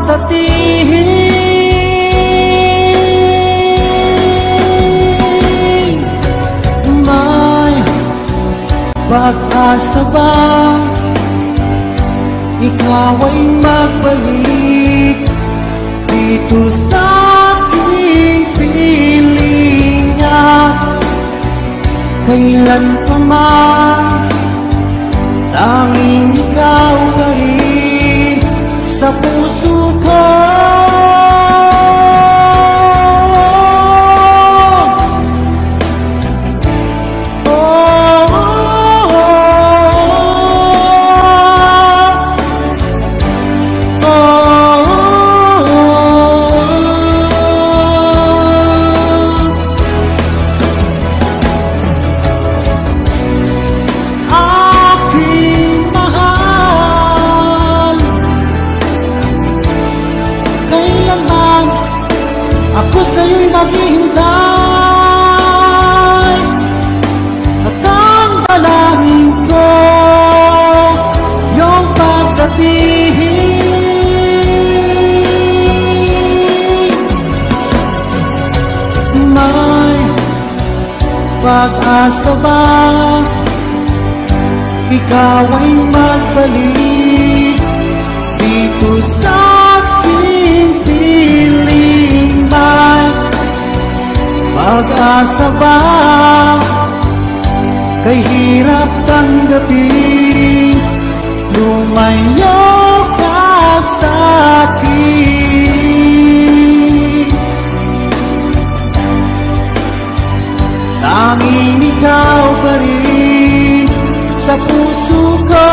pagtatihin. May pag-asa ba ikaw ay magbalik dito sa aking piling? At kailan pa man, tanging ikaw pa rin sa puso ko. Ako sa'yo'y maghihintay, at ang dalangin ko yung pagtatihin. May pag-asa ba ikaw ay magbalik dito sa aking piling? May pag-asa ba kay hirap tanggapin, lumayo ka sa akin? Tanging ikaw pa rin sa puso ko.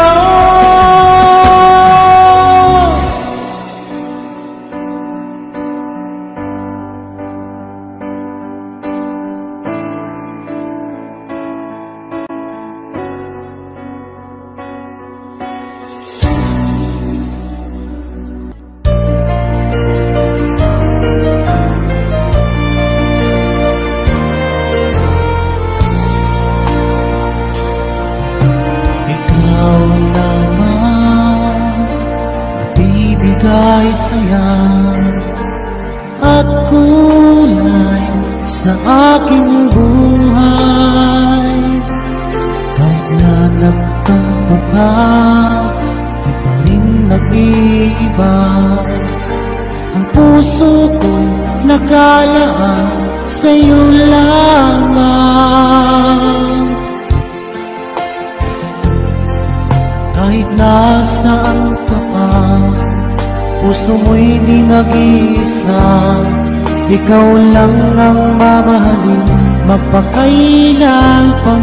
Bigay saya at kulay sa aking buhay. Kahit na nagtampo ka, di pa rin nag-iiba ang puso ko, nakalaan sa'yo lamang. Kahit nasaan ka pa, puso mo'y di nag-iisa, ikaw lang ang mamahalin, magpakailan pa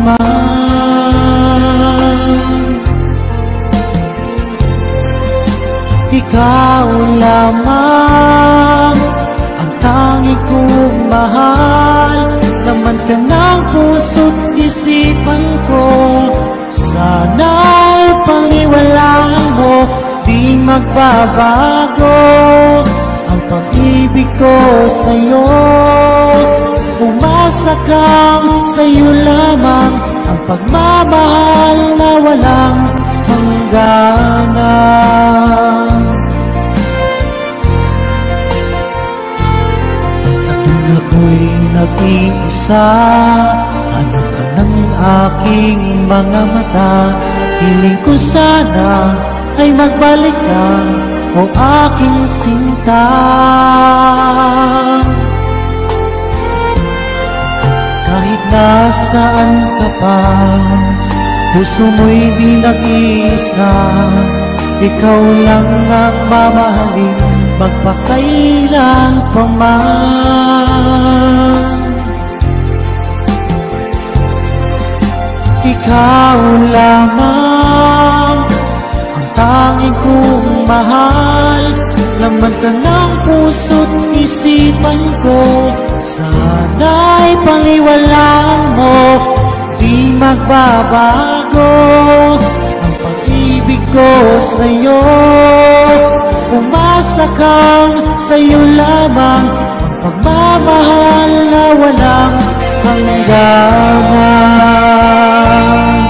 man. Ikaw lamang ang tangi kong mahal, laman ka ng puso't isipan ko. Sana'y panghiwalaan mo, di magbabago ang pag-ibig ko sa'yo. Umasa kang sa'yo lamang ang pagmamahal na walang hangganan. Sa tuwa ko'y nag-iisa, hanap ka ng aking mga mata. Hiling ko sana ay magbalik ka, o aking sinta. Kahit nasaan ka pa, puso mo'y di nag-iisa. Ikaw lang ang mamahalin, magpakailan pa man. Ikaw lamang ang tanging kong mahal. Laman ka ng puso't isipan ko, sana'y paniwalaan mo, di magbabago ang pag-ibig ko sa'yo. Umasa kang sa'yo lamang, ang pagmamahal na walang hangganan.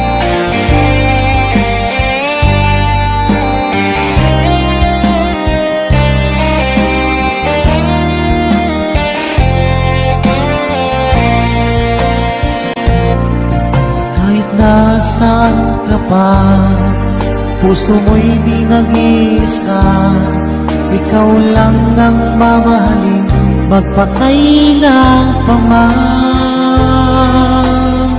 Nasaan ka pa, puso mo'y di nag-iisa. Ikaw lang ang mamahalin, magpakailan pa man.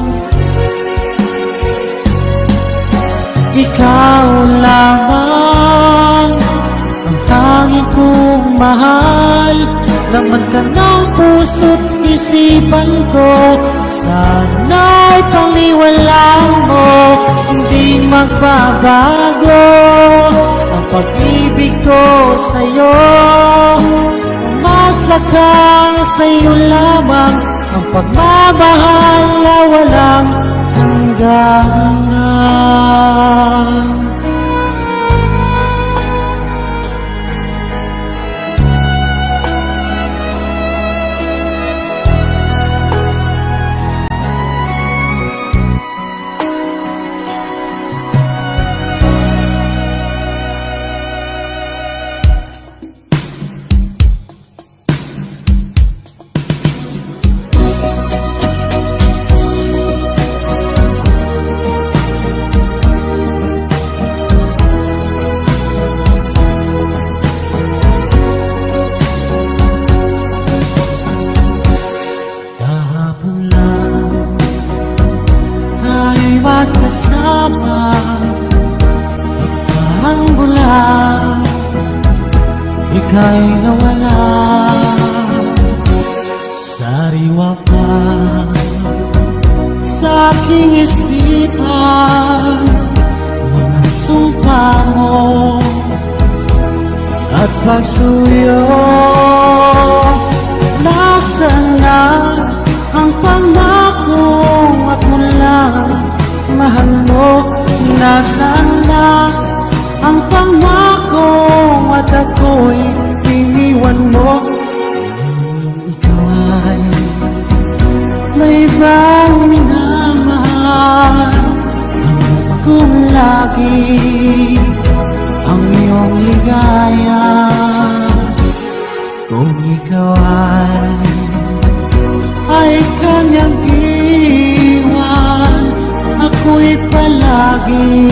Ikaw lamang ang tanging kong mahal. Laman ka ng puso't isipan ko, sana'y paniwalaan mo, hindi magbabago ang pag-ibig ko sa'yo. Umasa kang sa'yo lamang, ang pagmamahal na walang hanggan. Ika'y nawala, sariwa pa sa aking isipan. Mga sumpa mo at pagsuyo, nasaan na ang pangakong ako lang mahal mo? Nasaan na ang pangako at ako'y iniwan mo? Ikaw ay may ibang minamahal, hanggang kung lagi ang iyong ligaya. Kung ikaw ay ay kanyang iwan, ako'y palagi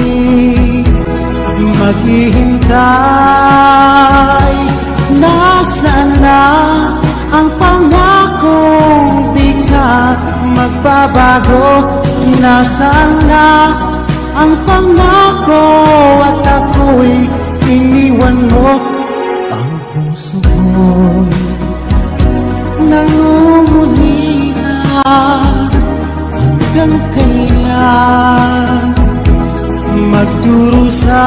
maghihintay. Nasaan na ang pangakong di ka magbabago? Nasaan na ang pangako at ako'y iniwan mo? Ang puso ko'y nangungulila, hanggang kailan magdurusa?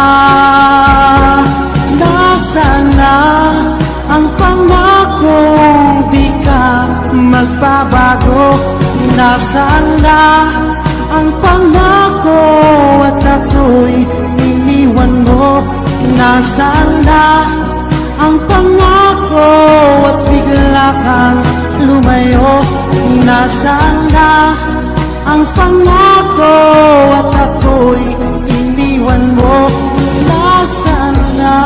Nasaan na ang pangakong di ka magbabago? Nasaan na ang pangako at ako'y iniwan mo? Nasaan na ang pangako at bigla kang lumayo? Nasaan na ang pangako at ako'y iniwan mo? Nasaan na?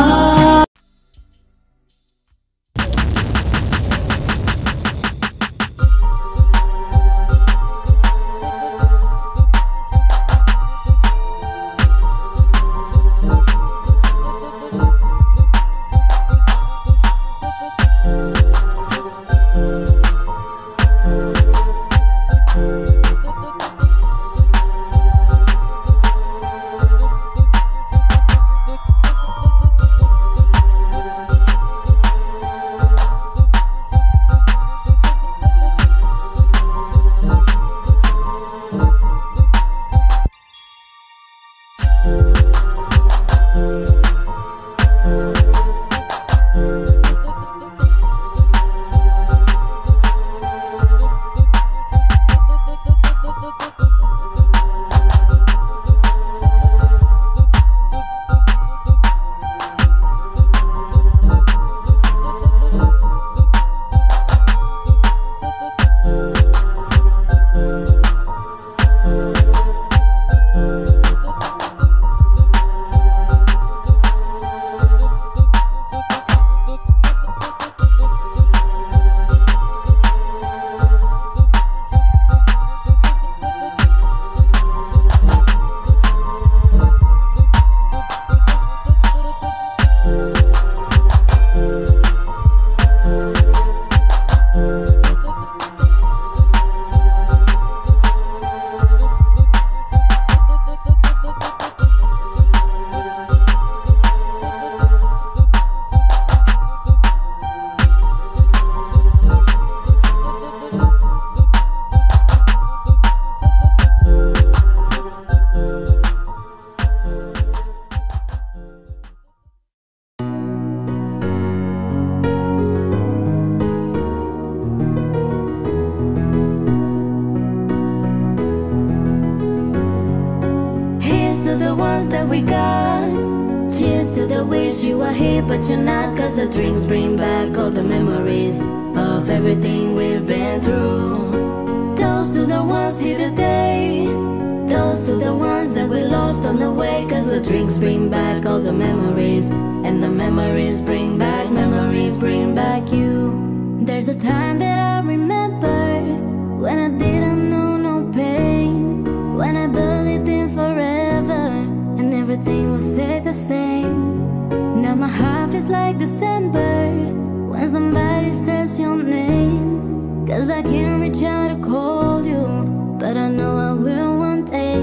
the ones that we got. Cheers to the wish you were here but you're not, cause the drinks bring back all the memories of everything we've been through. Toast to the ones here today. Toast to the ones that we lost on the way, cause the drinks bring back all the memories, and the memories bring back, memories bring back you. There's a time that I remember when I didn't know no pain, when I believed in forever and everything will stay the same. Now my heart feels like December when somebody says your name, cause I can't reach out to call you, but I know I will one day.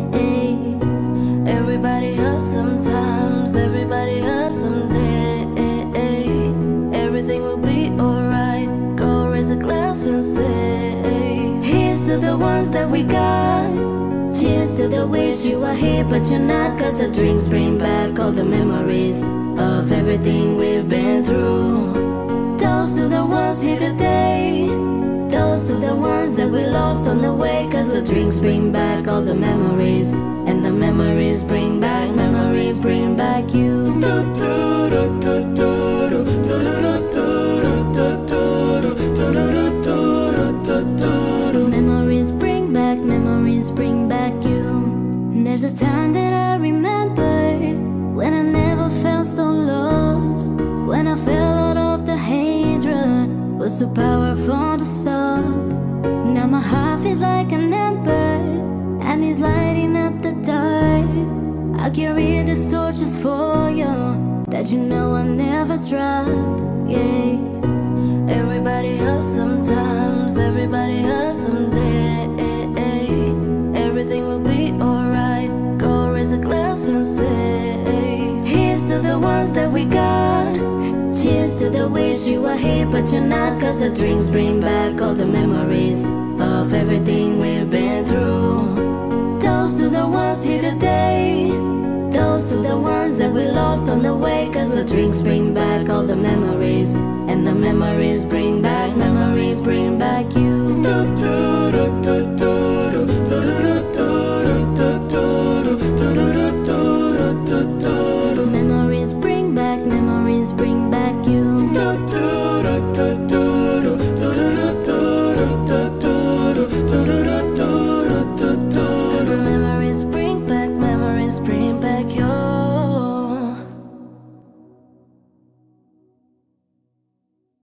Everybody hurts sometimes, everybody hurts someday. Everything will be alright. Go raise a glass and say, here's to the ones that we got. Cheers to the wish you were here but you're not, cause the drinks bring back all the memories of everything we've been through. Toast to the ones here today. Toast to the ones that we lost on the way, cause the drinks bring back all the memories, and the memories bring back, memories bring back you. Memories bring back, memories bring back you. There's a time that I remember when I never felt so lost, when I fell out of the hatred was too powerful to stop. Now my heart feels like an ember and it's lighting up the dark. I carry these torches for you that you know I'll never drop. Yeah. Everybody hurts sometimes, everybody hurts someday. Everything will be alright. Go raise a glass and say, here's to the ones that we got. Cheers to the wish you were here but you're not, cause the drinks bring back all the memories of everything we've been through. Toast to the ones here today. Toast to the ones that we lost on the way, cause the drinks bring back all the memories, and the memories bring back, memories bring back you.